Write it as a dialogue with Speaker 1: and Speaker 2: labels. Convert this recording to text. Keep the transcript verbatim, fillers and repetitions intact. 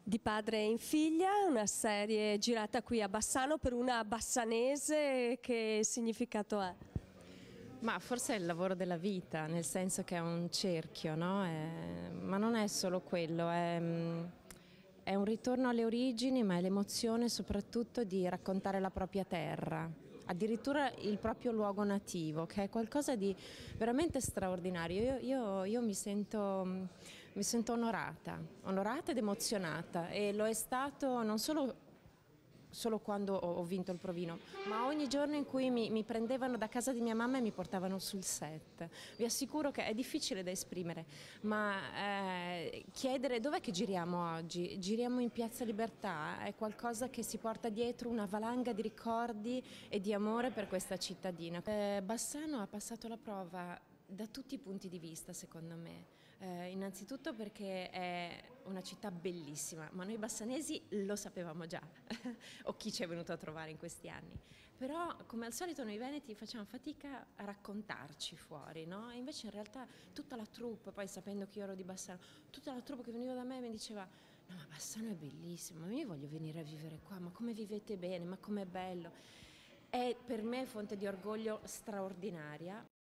Speaker 1: Di padre in figlia, una serie girata qui a Bassano per una bassanese, che significato ha?
Speaker 2: Ma forse è il lavoro della vita, nel senso che è un cerchio, no? È- ma non è solo quello, è, è un ritorno alle origini, ma è l'emozione soprattutto di raccontare la propria terra, addirittura il proprio luogo nativo, che è qualcosa di veramente straordinario. Io, io- io mi sento, mi sento onorata, onorata ed emozionata, e lo è stato non solo solo quando ho, ho vinto il provino, ma ogni giorno in cui mi, mi prendevano da casa di mia mamma e mi portavano sul set. Vi assicuro che è difficile da esprimere, ma eh, chiedere dov'è che giriamo oggi? Giriamo in Piazza Libertà, è qualcosa che si porta dietro una valanga di ricordi e di amore per questa cittadina. Eh, Bassano ha passato la prova da tutti i punti di vista, secondo me. Eh, innanzitutto perché è una città bellissima, ma noi bassanesi lo sapevamo già, o chi ci è venuto a trovare in questi anni. Però, come al solito, noi veneti facciamo fatica a raccontarci fuori, no? E invece in realtà tutta la troupe, poi sapendo che io ero di Bassano, tutta la troupe che veniva da me mi diceva: no, ma Bassano è bellissimo, ma io voglio venire a vivere qua, ma come vivete bene, ma com'è bello. È per me fonte di orgoglio straordinaria.